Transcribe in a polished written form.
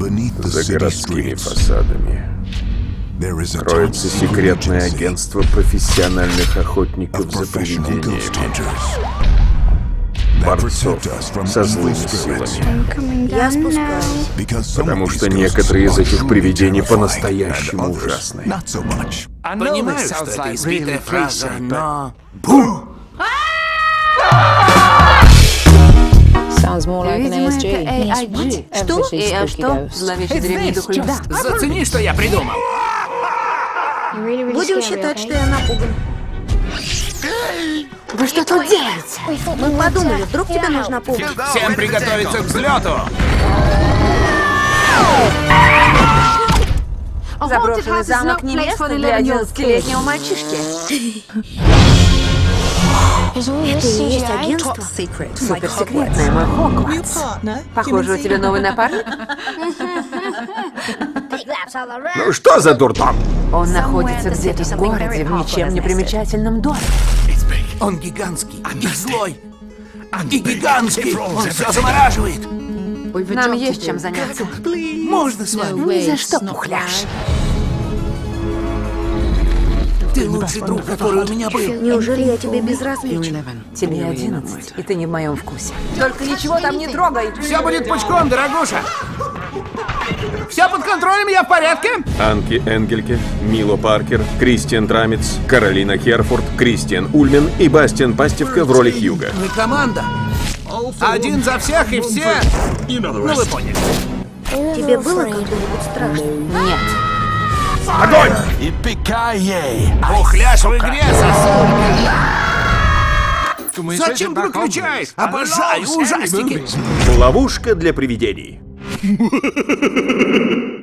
За городскими фасадами кроется секретное агентство профессиональных охотников за привидениями, борцов со злыми силами. Я спускаюсь. Потому что некоторые из этих привидений по-настоящему ужасны. Понимаю, что это избитая фраза, но... Видимо, это AIG. Что? А что? Зловещий древний дух льда. Зацени, что я придумал. Будем считать, что я напуган. Вы что тут делаете? Мы подумали, вдруг тебе нужна помощь. Всем приготовиться к взлету. Заброшенный замок не место для 11-летнего мальчишки. Это и есть агентство? Суперсекретное, мой Хогвартс. Похоже, у тебя новый напарник? Ну что за дурдом? Он находится где-то в городе, в ничем не примечательном доме. Он гигантский и злой. И гигантский. Он все замораживает. Нам есть чем заняться. Можно с вами? Ни за что, пухляш. Ты лучший друг, который у меня был. Неужели я тебе безразличен? Тебе 11, и ты не в моем вкусе. Только ничего там не трогай. Все будет пучком, дорогуша. Все под контролем, я в порядке? Анки Энгельке, Мило Паркер, Кристиан Драмец, Каролина Херфорд, Кристиан Ульмен и Бастиан Пастевка в роли Хьюга. Мы команда. Один за всех и все. Ну вы поняли. Тебе было когда-нибудь страшно? Нет. Огонь! Пухляш в игре, сосулька. Зачем выключаешь? Обожаю ужастики. Ловушка для привидений.